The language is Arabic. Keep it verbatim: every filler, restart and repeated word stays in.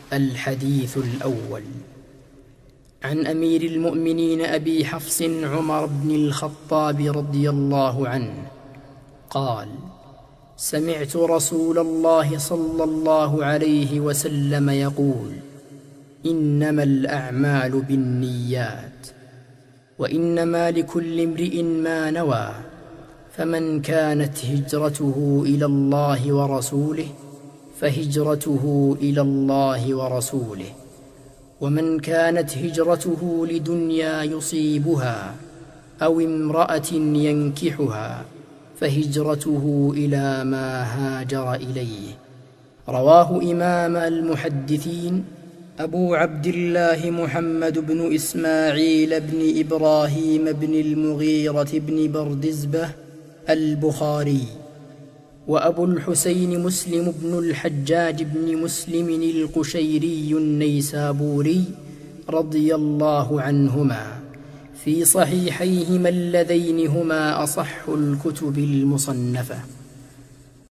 الحديث الأول. عن أمير المؤمنين أبي حفص عمر بن الخطاب رضي الله عنه قال: سمعت رسول الله صلى الله عليه وسلم يقول: إنما الأعمال بالنيات، وإنما لكل امرئ ما نوى، فمن كانت هجرته إلى الله ورسوله فهجرته إلى الله ورسوله، ومن كانت هجرته لدنيا يصيبها أو امرأة ينكحها فهجرته إلى ما هاجر إليه. رواه إمام المحدثين أبو عبد الله محمد بن إسماعيل بن إبراهيم بن المغيرة بن بردزبة البخاري، وأبو الحسين مسلم بن الحجاج بن مسلم القشيري النيسابوري رضي الله عنهما في صحيحيهما اللذين هما أصح الكتب المصنفة.